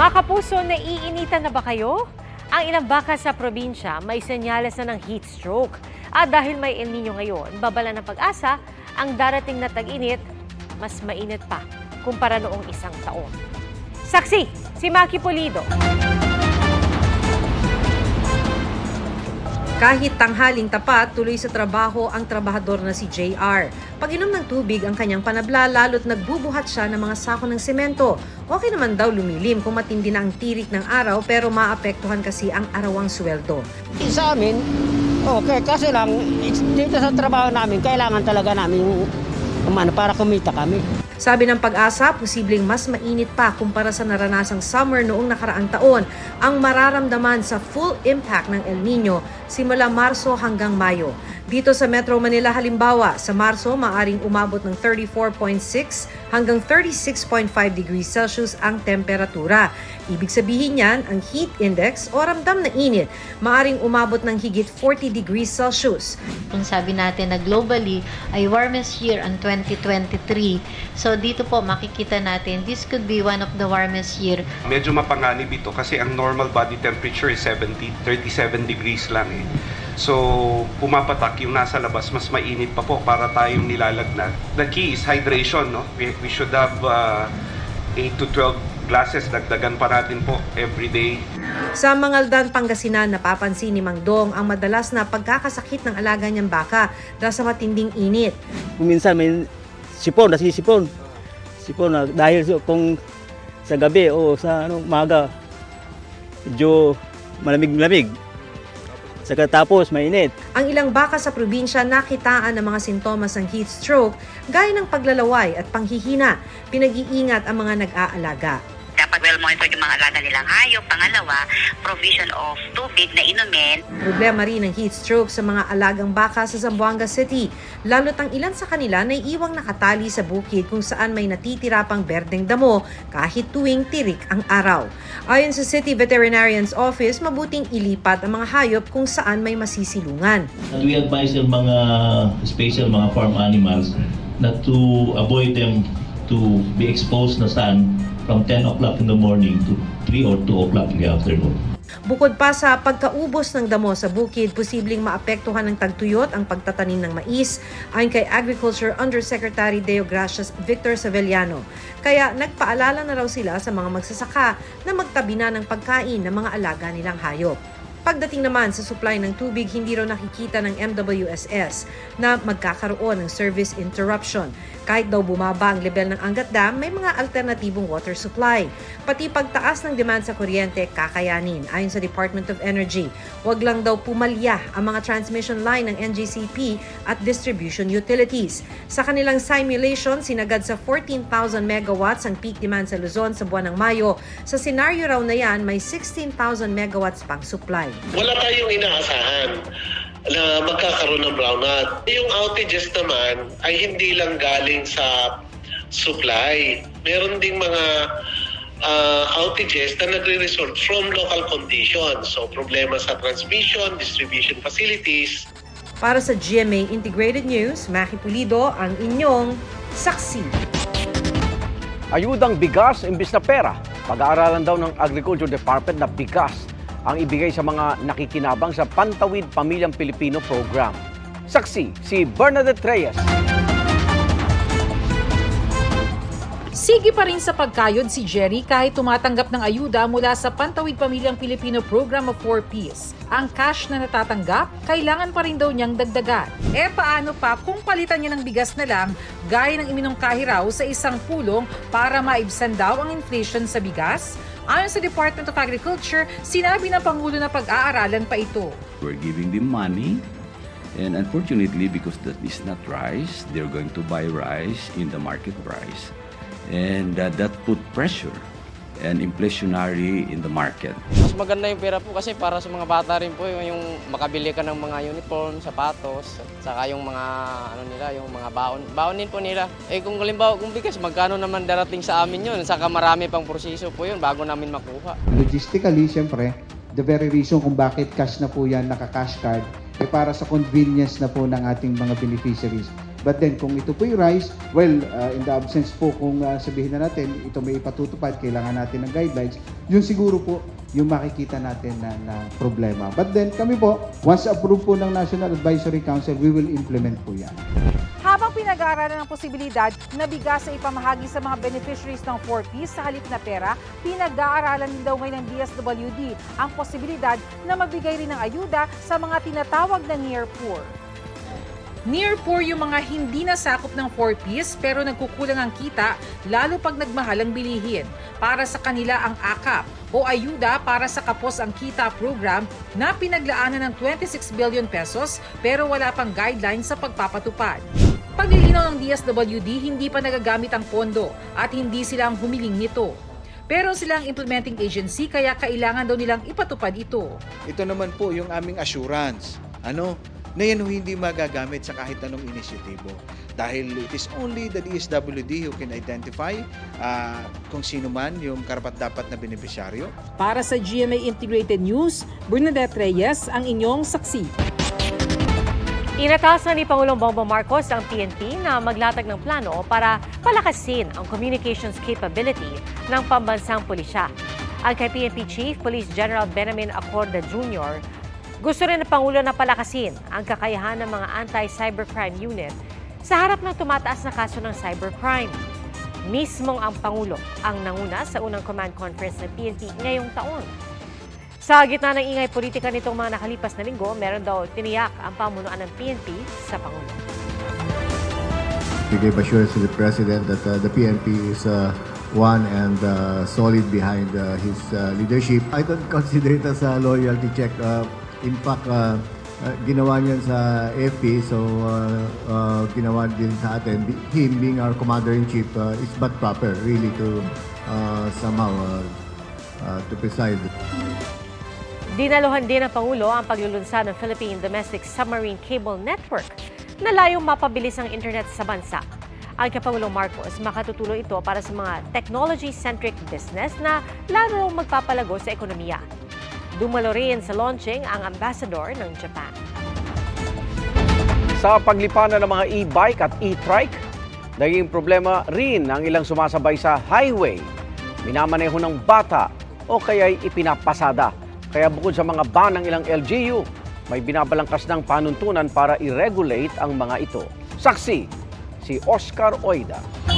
Mga kapuso, naiinitan na ba kayo? Ang ilang baka sa probinsya may senyales na ng heat stroke. At dahil may El Nino ngayon, babala ng Pag-asa, ang darating na tag-init, mas mainit pa kumpara noong isang taon. Saksi, si Maki Pulido. Kahit tanghaling tapat, tuloy sa trabaho ang trabahador na si JR. Pag-inom ng tubig ang kanyang panabla, lalo't nagbubuhat siya ng mga sako ng semento. Okay naman daw lumilim kung matindi na ang tirik ng araw, pero maapektuhan kasi ang arawang sweldo. Sa amin, okay, kasi lang dito sa trabaho namin, kailangan talaga namin para kumita kami. Sabi ng Pag-asa, posibleng mas mainit pa kumpara sa naranasang summer noong nakaraang taon ang mararamdaman sa full impact ng El Nino simula Marso hanggang Mayo. Dito sa Metro Manila halimbawa, sa Marso maaring umabot ng 34.6 hanggang 36.5 degrees Celsius ang temperatura. Ibig sabihin niyan, ang heat index o ramdam na init maaring umabot ng higit 40 degrees Celsius. Kung sabi natin na globally ay warmest year ang 2023. So dito po makikita natin this could be one of the warmest year. Medyo mapanganib ito kasi ang normal body temperature is 37 degrees lang eh. So pumapatak yung nasa labas, mas mainit pa po para tayong nilalagnat. The key is hydration, no? We should have 8 to 12 glasses, dagdagan pa natin po every day. Sa Mangaldan, Pangasinan, napapansin ni Mang Dong ang madalas na pagkakasakit ng alaga niyang baka dahil sa matinding init. Minsan may sipon, nasisipon. Sipon na dahil kung sa gabi o sa umaga, medyo malamig-malamig. Tapos mainit. Ang ilang baka sa probinsya nakitaan ng mga sintomas ng heat stroke gaya ng paglalaway at panghihina. Pinag-iingat ang mga nag-aalaga. Dapat well-monitor yung mga alaga nilang hayop. Pangalawa, provision of tubig na inumin. Problema rin ng heat stroke sa mga alagang baka sa Zamboanga City. Lalo't ang ilan sa kanila na iiwang nakatali sa bukid kung saan may natitira pang berdeng damo kahit tuwing tirik ang araw. Ayon sa City Veterinarian's Office, mabuting ilipat ang mga hayop kung saan may masisilungan. We advise yung mga special mga farm animals not to avoid them to be exposed na sun from 10 o'clock in the morning to 3 or 2 o'clock in the afternoon. Bukod pa sa pagkaubos ng damo sa bukid, posibleng maapektuhan ng tagtuyot ang pagtatanim ng mais, ayon kay Agriculture Undersecretary Deo Gracias Victor Savellano. Kaya nagpaalala na raw sila sa mga magsasaka na magtabi na ng pagkain ng mga alaga nilang hayop. Pagdating naman sa supply ng tubig, hindi raw nakikita ng MWSS na magkakaroon ng service interruption. Kahit daw bumaba ang level ng Angat Dam, may mga alternatibong water supply. Pati pagtaas ng demand sa kuryente, kakayanin. Ayon sa Department of Energy, wag lang daw pumalya ang mga transmission line ng NGCP at distribution utilities. Sa kanilang simulation, sinagad sa 14,000 megawatts ang peak demand sa Luzon sa buwan ng Mayo. Sa senaryo raw na yan, may 16,000 megawatts pang supply. Wala tayong inaasahan na magkakaroon ng brownout. Yung outages naman ay hindi lang galing sa supply. Meron ding mga outages na nagre-result from local conditions. So problema sa transmission, distribution facilities. Para sa GMA Integrated News, Maki Pulido, ang inyong saksi. Ayudang bigas imbis na pera. Pag-aaralan daw ng Agriculture Department na bigas ang ibigay sa mga nakikinabang sa Pantawid Pamilyang Pilipino Program. Saksi, si Bernadette Reyes. Sige pa rin sa pagkayod si Jerry kahit tumatanggap ng ayuda mula sa Pantawid Pamilyang Pilipino Program of 4Ps. Ang cash na natatanggap, kailangan pa rin daw niyang dagdagan. Paano pa kung palitan niya ng bigas na lang, gaya ng iminungkahi raw sa isang pulong para maibsan daw ang inflation sa bigas? Ayon sa Department of Agriculture, sinabi ng Pangulo na pag-aaralan pa ito. We're giving them money, and unfortunately, because that is not rice, they're going to buy rice in the market price. And that put pressure and inflationary in the market. Mas maganda yung pera po kasi para sa mga bata rin po yung makabili ka ng mga uniform, sapatos, at saka yung mga yung mga baon din po nila. Kung halimbawa kung bigas, magkano naman darating sa amin yun? Saka marami pang proseso po yun bago namin makuha. Logistically, siyempre, the very reason kung bakit cash na po yan, naka-cash card, para sa convenience na po ng ating mga beneficiaries. But then kung ito po yung rise, well, in the absence po kung sabihin na natin, ito may ipatutupad, kailangan natin ng guidelines, yun siguro po yung makikita natin na problema. But then kami po, once approved po ng National Advisory Council, we will implement po yan. Habang pinag-aaralan ng posibilidad na bigas ay ipamahagi sa mga beneficiaries ng 4Ps sa halip na pera, pinag-aaralan din daw ngayon ng DSWD ang posibilidad na magbigay rin ng ayuda sa mga tinatawag na near poor. Near poor yung mga hindi nasakop ng 4Ps pero nagkukulang ang kita lalo pag nagmahal ang bilihin. Para sa kanila ang AKAP o Ayuda para sa Kapos ang Kita program na pinaglaanan ng 26 billion pesos pero wala pang guidelines sa pagpapatupad. Paglilinaw ng DSWD, hindi pa nagagamit ang pondo at hindi sila ang humiling nito. Pero sila ang implementing agency kaya kailangan daw nilang ipatupad ito. Ito naman po yung aming assurance. Na yan hindi magagamit sa kahit anong inisyatibo. Dahil it is only the DSWD who can identify kung sino man yung karapat-dapat na benepisyaryo. Para sa GMA Integrated News, Bernadette Reyes ang inyong saksi. Inatasan ni Pangulong Bongbong Marcos ang PNP na maglatag ng plano para palakasin ang communications capability ng pambansang pulisya. Ang kay PNP Chief Police General Benjamin Acorda Jr., gusto rin ng Pangulo na palakasin ang kakayahan ng mga anti-cybercrime unit sa harap ng tumataas na kaso ng cybercrime. Mismong ang Pangulo ang nanguna sa unang command conference ng PNP ngayong taon. Sa gitna ng ingay politika nitong mga nakalipas na linggo, meron daw tiniyak ang pamunuan ng PNP sa Pangulo. We gave assurance to the President that the PNP is one and solid behind his leadership. I don't consider it as a loyalty check. In fact, ginawa niyan sa AFP, so ginawa din sa atin. Him being our commander-in-chief is but proper really to somehow to preside. Dinaluhan din ng Pangulo ang paglulunsad ng Philippine Domestic Submarine Cable Network na layong mapabilis ang internet sa bansa. Ang kay Pangulong Marcos, makatutulong ito para sa mga technology-centric business na lalo magpapalago sa ekonomiya. Dumalo rin sa launching ang ambassador ng Japan. Sa paglipanan ng mga e-bike at e-trike, naging problema rin ang ilang sumasabay sa highway. Minamaneho ng bata o kaya'y ipinapasada. Kaya bukod sa mga ban ng ilang LGU, may binabalangkas ng panuntunan para i-regulate ang mga ito. Saksi, si Oscar Oida.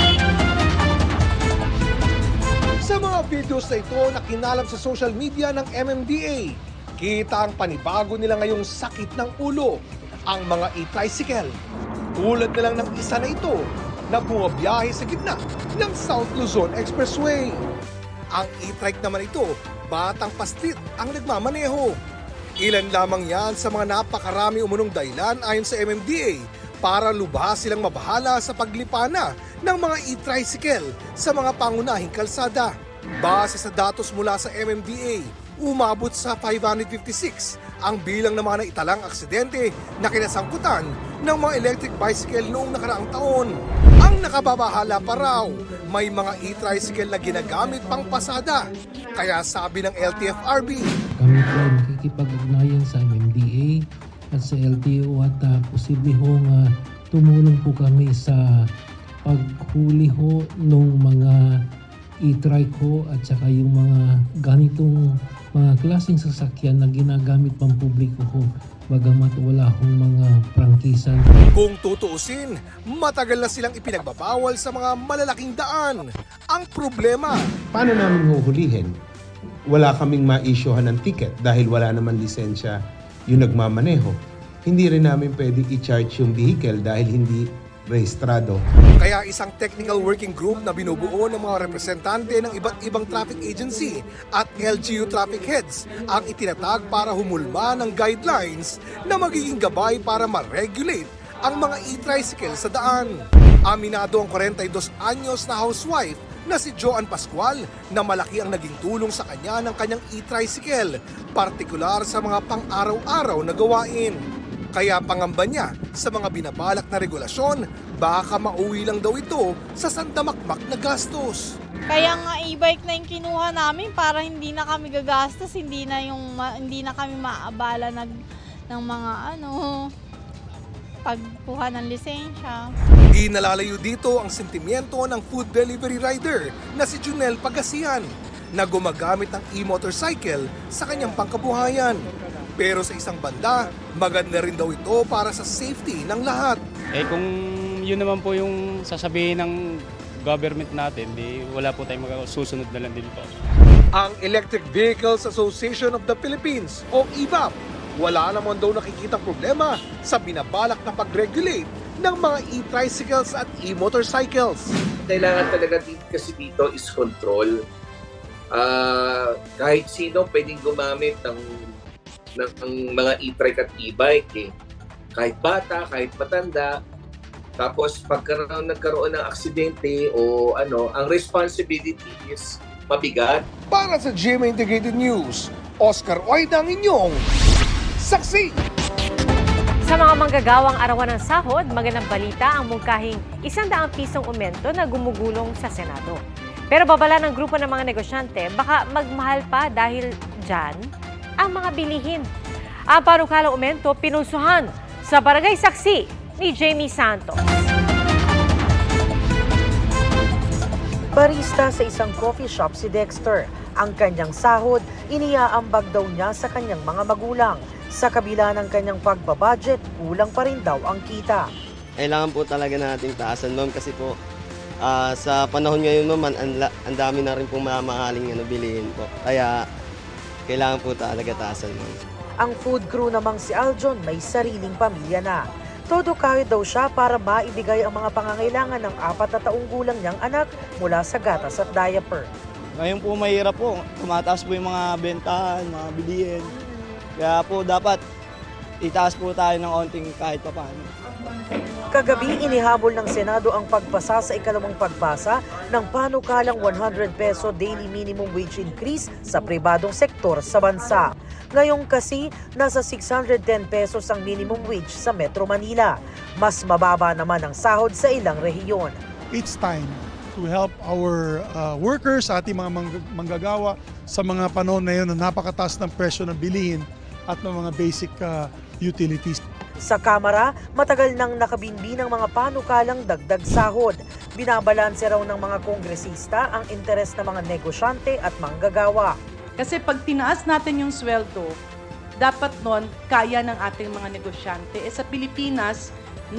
Sa mga videos na ito na kinalap sa social media ng MMDA, kita ang panibago nila ngayong sakit ng ulo, ang mga e-tricycle. Tulad na lang ng isa na ito na bumabiyahe sa gitna ng South Luzon Expressway. Ang e-trike naman ito, batang pastrit ang nagmamaneho. Ilan lamang yan sa mga napakarami umunong dahilan ayon sa MMDA para lubhas silang mabahala sa paglipana ng mga e-tricycle sa mga pangunahing kalsada. Base sa datos mula sa MMDA, umabot sa 556 ang bilang ng mga naitalang aksidente na kinasangkutan ng mga electric bicycle noong nakaraang taon. Ang nakababahala pa raw, may mga e-tricycle na ginagamit pang pasada. Kaya sabi ng LTFRB, kami po ay makikipag-ugnayan sa MMDA at sa LTO at posible hong tumulong po kami sa paghuli ho ng mga e-trike ho at saka yung mga ganitong mga klaseng sasakyan na ginagamit pang publiko ho bagamat wala hong mga prangkisan. Kung tutuusin, matagal na silang ipinagbabawal sa mga malalaking daan. Ang problema, paano namin huhulihin? Wala kaming ma-issuehan ng ticket dahil wala naman lisensya yung nagmamaneho. Hindi rin namin pwedeng i-charge yung vehicle dahil hindi rehistrado. Kaya isang technical working group na binubuo ng mga representante ng iba't ibang traffic agency at LGU traffic heads ang itinatag para humulma ng guidelines na magiging gabay para ma-regulate ang mga e-tricycle sa daan. Aminado ang 42 anyos na housewife na si Joan Pascual na malaki ang naging tulong sa kanya ng kanyang e-tricycle, partikular sa mga pang-araw-araw na gawain. Kaya pangamba niya sa mga binabalak na regulasyon, baka mauwi lang daw ito sa sandamakmak na gastos. Kaya nga e-bike na yung kinuha namin para hindi na kami gagastos, hindi na kami maabala ng mga pagkuha ng lisensya. Di nalalayo dito ang sentimiento ng food delivery rider na si Junel Pagasian na gumagamit ng e-motorcycle sa kanyang pangkabuhayan. Pero sa isang banda, maganda rin daw ito para sa safety ng lahat. Kung yun naman po yung sasabihin ng government natin, di wala po tayong susunod na lang din po. Ang Electric Vehicles Association of the Philippines o EVAP, wala naman daw nakikita problema sa binabalak na pag-regulate ng mga e-tricycles at e-motorcycles. Kailangan talaga kasi dito is control. Kahit sino pwedeng gumamit ng mga e-trike at e-bike. Kahit bata, kahit matanda. Tapos nagkaroon ng aksidente o ang responsibility is mabigat. Para sa GMA Integrated News, Oscar Oida ang inyong saksi. Sa mga manggagawang arawan ng sahod, magandang balita ang mungkahing 100 pisong aumento na gumugulong sa Senado. Pero babala ng grupo ng mga negosyante, baka magmahal pa dahil dyan ang mga bilihin. Ang panukalang aumento pinusuhan sa Barangay Saksi ni Jamie Santos. Barista sa isang coffee shop si Dexter. Ang kanyang sahod, iniaambag daw niya sa kanyang mga magulang. Sa kabila ng kanyang pagbabudget, kulang pa rin daw ang kita. Kailangan po talaga nating taasan, ma'am, kasi po sa panahon ngayon, ma'am, ang dami na rin pong mamahaling bilihin po. Kaya kailangan po talaga taasan, ma'am. Ang food crew namang si Aljon may sariling pamilya na. Todo kahit daw siya para maibigay ang mga pangangailangan ng 4 na taong gulang niyang anak mula sa gatas at diaper. Ngayon po mahirap po, tumataas po yung mga bentahan, mga bilihin. Kaya po dapat itaas po tayo ng onting kahit papaano. Kagabi, inihabol ng Senado ang pagpasa sa ikalawang pagbasa ng panukalang 100 peso daily minimum wage increase sa pribadong sektor sa bansa. Ngayon kasi, nasa 610 pesos ang minimum wage sa Metro Manila. Mas mababa naman ang sahod sa ilang rehiyon. It's time to help our workers, ating mga manggagawa sa mga panahon na yun na napakataas ng presyo ng bilihin at ng mga basic utilities. Sa Kamara, matagal nang nakabinbi ng mga panukalang dagdag sahod. Binabalanse raw ng mga kongresista ang interes ng mga negosyante at manggagawa. Kasi pag tinaas natin yung sweldo, dapat nun kaya ng ating mga negosyante. Sa Pilipinas,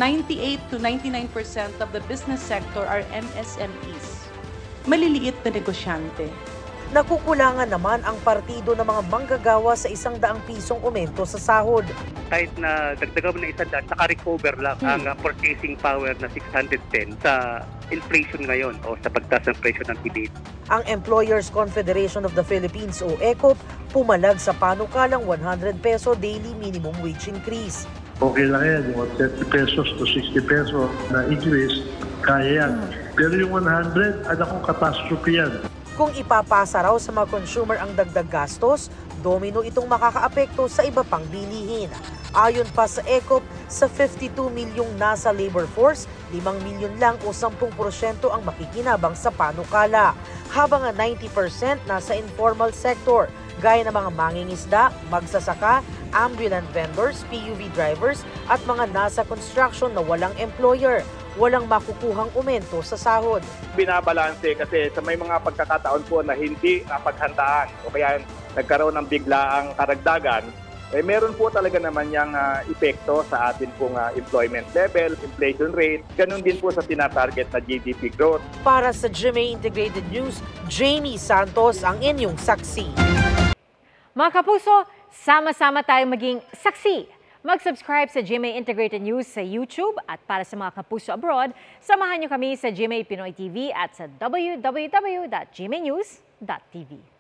98 to 99% of the business sector are MSMEs. Maliliit na negosyante. Nakukulangan naman ang partido ng mga manggagawa sa 100 pisong aumento sa sahod. Kahit na dagdagan mo na 100, naka-recover lang ang purchasing power na 610 sa inflation ngayon o sa pagtaas ng presyo ng bilihin. Ang Employers Confederation of the Philippines o ECOP pumalag sa panukalang 100 peso daily minimum wage increase. Okay lang yan, yung 30 pesos to 60 pesos na increase, kaya yan. Pero yung 100, kung catastrophe yan. Kung ipapasa raw sa mga consumer ang dagdag gastos, domino itong makakaapekto sa iba pang bilihin. Ayon pa sa ECOP, sa 52 milyong nasa labor force, 5 milyon lang o 10% ang makikinabang sa panukala. Habang ang 90% nasa informal sector, gaya ng mga mangingisda, magsasaka, ambulant vendors, PUV drivers at mga nasa construction na walang employer. Walang makukuhang aumento sa sahod. Binabalanse kasi sa may mga pagkakataon po na hindi napaghandaan o kaya nagkaroon ng biglaang karagdagan, meron po talaga naman yung epekto sa atin pong employment level, inflation rate, ganun din po sa tinatarget na GDP growth. Para sa GMA Integrated News, Jamie Santos ang inyong saksi. Mga kapuso, sama-sama tayong maging saksi. Mag-subscribe sa GMA Integrated News sa YouTube at para sa mga kapuso abroad, samahan niyo kami sa GMA Pinoy TV at sa www.gmanews.tv.